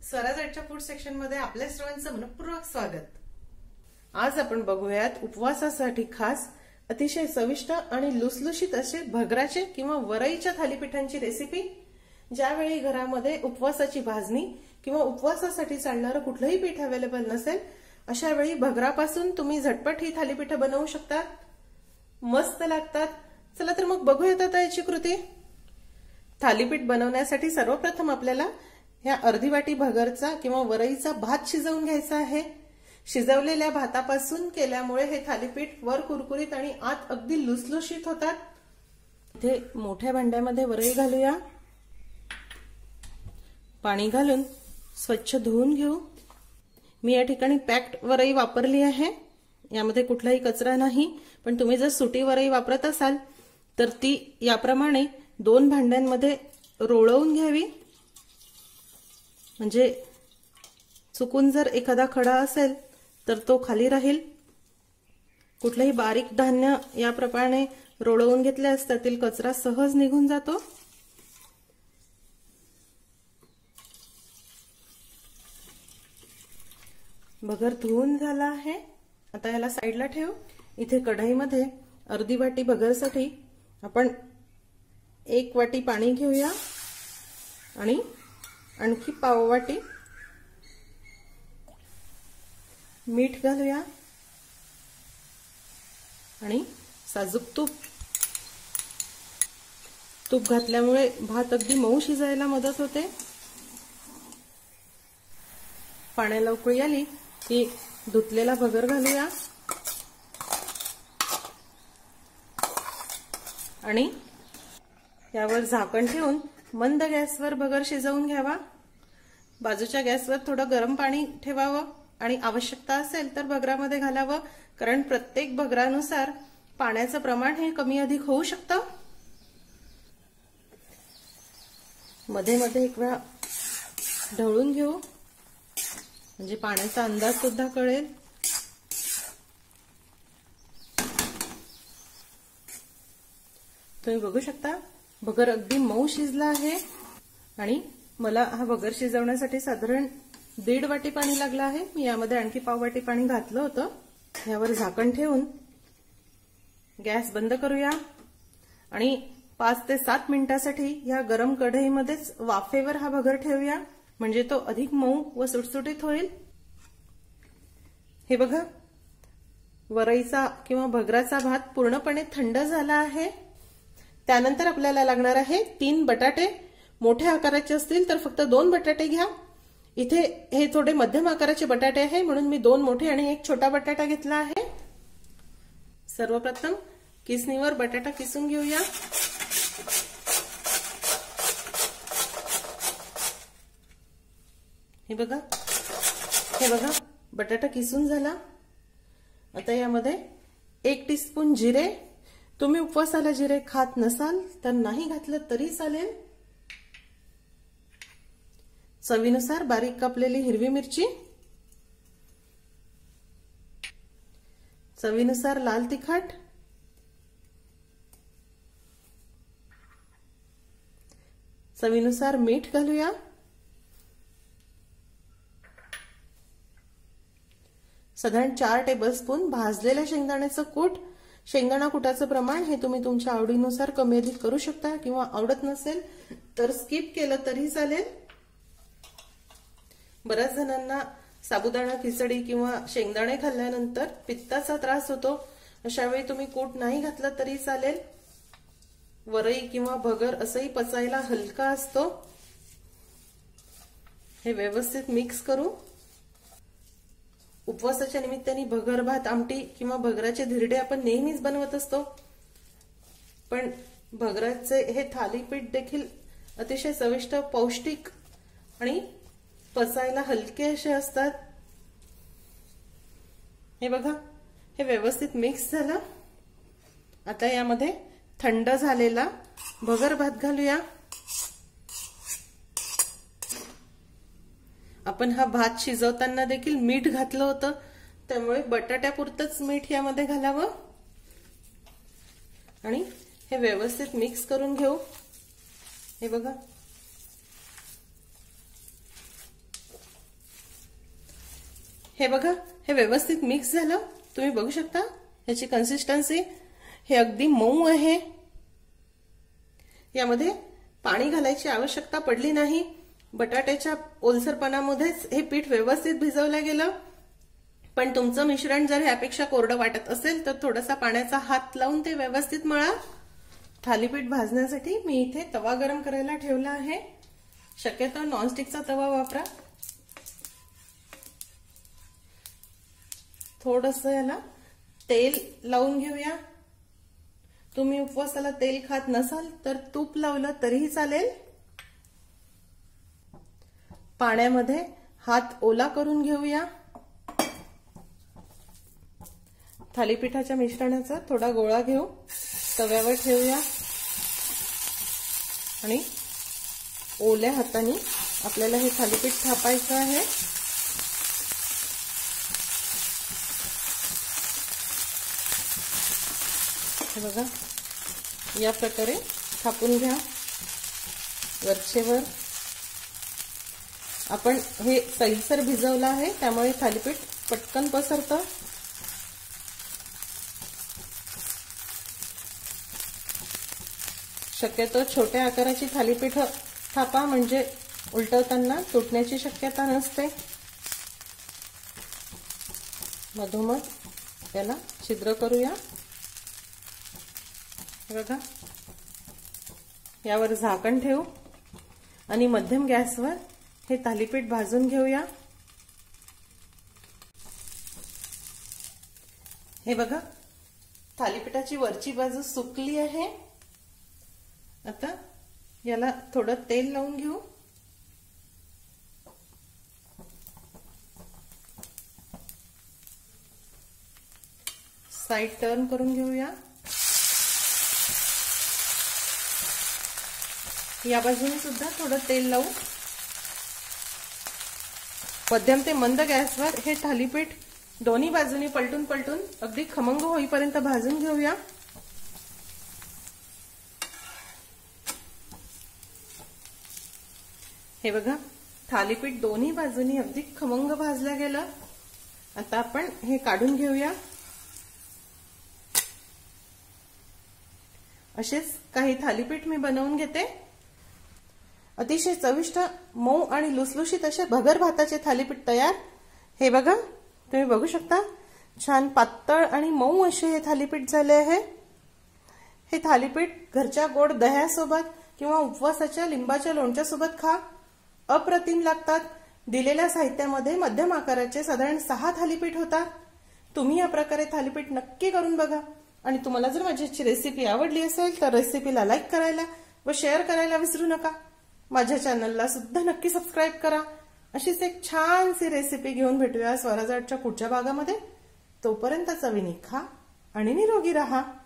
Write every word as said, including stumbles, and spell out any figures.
स्वराजच्या food section मध्ये आपल्या सर्वांचं मनपूर्वक स्वागत। आज आपण बघूयात उपवासासाठी खास अतिशय चविष्ट आणि लुसलुशीत असे भगराचे किंवा वरईच्या थालीपीठांची रेसिपी। ज्यावेळी घरामध्ये उपवासाची भाजणी किंवा उपवासासाठी चालणारं कुठलंही पीठ अवेलेबल नसेल अशा वेळी भगरापासून तुम्ही झटपट ही थालीपीठ बनवू शकता। मस्त लागतात। चला तर मग बघूयात आता याची कृती। थालीपीठ बनवण्यासाठी सर्वप्रथम आपल्याला ह्या अर्धी वाटी भगरचा किंवा वरईचा भात शिजवून घ्यायचा आहे। शिजवलेल्या भातापासून केल्यामुळे हे थालीपीठ वर कुरकुरीत आणि आत अगदी लुसलुशीत होतात। इथे मोठ्या भांड्यामध्ये वरई घालूया। पाणी घालून स्वच्छ धुवून घेऊ। मी या ठिकाणी पॅक्ड वरई वापरली आहे, यामध्ये कुठलाही कचरा नाही। पण तुम्ही जर सुटी वरई वापरत असाल तर ती याप्रमाणे दोन भांड्यांमध्ये रोळवून घ्यावी, म्हणजे चुकून जर एखादा खडा असेल तर तो खाली राहील। कुठलेही बारीक धान्य याप्रमाणे रोळवून घेतले असता त्यातील कचरा सहज निघून जातो। भगर धुवून झाला आहे, आता याला साईडला ठेवू। इथे कढईमध्ये अर्धी वाटी भगरसाठी आपण एक वाटी पाणी घेऊया आणि आणखी पाव वाटी मीठ घालूया आणि साजूक तूप। तूप घातल्यामुळे भात अगदी मऊ शिजायला मदत होते। पाण्याला उकळी आली की धुतलेला भगर घालूया आणि यावर झाकण ठेवून मंद गॅसवर भगर शिजवून घ्यावा। बाजूच्या गॅसवर थोडं गरम पाणी ठेवावं आणि आवश्यकता असेल तर भगरामध्ये घालावं, कारण प्रत्येक भगरानुसार पाण्याचं प्रमाण हे कमी अधिक होऊ शकतं। मध्ये मध्ये एक वेळा ढवळून घेऊ, म्हणजे पाण्याचा अंदाज सुद्धा कळेल। तुम्ही बघू शकता भगर अगदी मऊ शिजला आहे आणि मला हा भगर शिजवण्यासाठी साधारण दीड वाटी पाणी लागलं आहे। मी यामध्ये आणखी पाव वाटी पाणी घातलं होतं। यावर झाकण ठेवून गॅस बंद करूया आणि पाच ते सात मिनिटांसाठी या गरम कढईमध्येच वाफेवर हा भगर ठेवूया, म्हणजे तो अधिक मऊ व सुटसुटीत होईल। हे बघा, वरईचा किंवा भगराचा भात पूर्णपणे थंड झाला आहे। त्यानंतर आपल्याला लागणार आहे तीन बटाटे। मोठ्या आकाराचे असतील तर फक्त दोन बटाटे घ्या। इथे हे थोडे मध्यम आकाराचे बटाटे आहे, म्हणून मी दोन मोठे आणि एक छोटा बटाटा घेतला आहे। सर्वप्रथम किसणीवर बटाटा किसून घेऊया। हे बघा, हे बघा बटाटा किसून झाला। आता यामध्ये एक टीस्पून जिरे। तुम्ही उपवासाला जिरे खात नसाल तर नाही घातलं तरी चालेल। चवीनुसार बारीक कापलेली हिरवी मिरची, चवीनुसार लाल तिखट, चवीनुसार मीठ घालूया। साधारण चार टेबलस्पून भाजलेल्या शेंगदाण्याचं कूट। शेंगदाणा कुटाचं प्रमाण हे तुम्ही तुमच्या आवडीनुसार कमी अधिक करू शकता, किंवा आवडत नसेल तर स्किप केलं तरी चालेल। बऱ्याच जणांना साबुदाणा खिचडी किंवा शेंगदाणे खाल्ल्यानंतर पित्ताचा त्रास होतो, अशा वेळी तुम्ही कूट नाही घातलं तरी चालेल। वरई किंवा भगर असंही पचायला हलका असतो। हे व्यवस्थित मिक्स करू। उपवासाच्या निमित्ताने भगर भात आमटी किंवा भगराचे धिरडे आपण नेहमीच बनवत असतो, पण भगराचे हे थालीपीठ देखील अतिशय चविष्ट, पौष्टिक आणि पचायला हलके असे असतात। हे बघा, हे व्यवस्थित मिक्स झालं। आता यामध्ये थंड झालेला भगर भात घालूया। आपण हा भात शिजवताना देखील मीठ घातलं होतं, त्यामुळे बटाट्यापुरतच मीठ यामध्ये घालावं आणि हे व्यवस्थित मिक्स करून घेऊ। हे बघा, हे बघा, हे व्यवस्थित मिक्स झालं. तुम्ही बघू शकता याची कन्सिस्टन्सी. हे अगदी मऊ आहे. यामध्ये पाणी घालायची आवश्यकता पडली नाही. बटाट्याच्या ओलसरपणामध्येच हे पीठ व्यवस्थित भिजवलं गेलं. पण तुमचं मिश्रण जर ह्यापेक्षा कोरडं वाटत असेल तर थोडासा पाण्याचा हात लावून ते व्यवस्थित मळा. थालीपीठ भाजण्यासाठी मी इथे तवा गरम करायला ठेवला आहे. शक्यतो नॉनस्टिकचा तवा वापरा. थोडंसं याला तेल लावून घेऊया. तुम्ही उपवासाला तेल खात नसाल तर तूप लावलं तरीही चालेल. पाण्यामध्ये हात ओला करून घेऊया. थालीपीठाच्या मिश्रणाचा थोडा गोळा घेऊ, तव्यावर ठेवूया आणि ओल्या हाताने आपल्याला हे थालीपीठ थापायचं आहे. हे बघा, या प्रकारे थापून घ्या. वरचेवर आपण हे सैलसर भिजवलं आहे त्यामुळे थालीपीठ पटकन पसरतं. शक्यतो छोट्या आकाराची थालीपीठ थापा म्हणजे उलटवताना तुटण्याची शक्यता नसते. मधोमध त्याला छिद्र करूया. बघा, यावर झाकण ठेवू आणि मध्यम गॅसवर हे थालीपीठ भाजून घेऊया. हे बघा, थालीपीठाची वरची बाजू सुकली आहे. आता याला थोडं तेल लावून घेऊ. साइड टर्न करून घेऊया. या बाजूने सुद्धा थोडं तेल लावू. मध्यम ते मंद गॅसवर हे थालीपीठ दोन्ही बाजूनी पलटून पलटून अगदी खमंग होईपर्यंत भाजून घेऊया. हे बघा, थालीपीठ दोन्ही बाजूनी अगदी खमंग भाजलं गेलं. आता आपण हे काढून घेऊया. असेच काही थालीपीठ मी बनवून घेते. अतिशय चविष्ट, मऊ आणि लुसलुशीत असे भगर भाताचे थालीपीठ तयार. हे बघा, तुम्ही बघू शकता छान पातळ आणि मऊ असे हे थालीपीठ झाले आहे. हे थालीपीठ घरच्या गोड दह्यासोबत किंवा उपवासाच्या लिंबाच्या लोणच्या सोबत खा. अप्रतिम लागतात. दिलेल्या साहित्यामध्ये मध्यम आकाराचे साधारण सहा थालीपीठ होतात. तुम्ही या प्रकारे थालीपीठ नक्की करून बघा. आणि तुम्हाला जर माझी रेसिपी आवडली असेल तर रेसिपीला लाईक करायला व शेअर करायला विसरू नका. माझ्या चॅनलला सुद्धा नक्की सबस्क्राईब करा. अशीच एक छानशी रेसिपी घेऊन भेटूया स्वराज आर्टच्या पुढच्या भागामध्ये. तोपर्यंत चवीने खा आणि निरोगी राहा.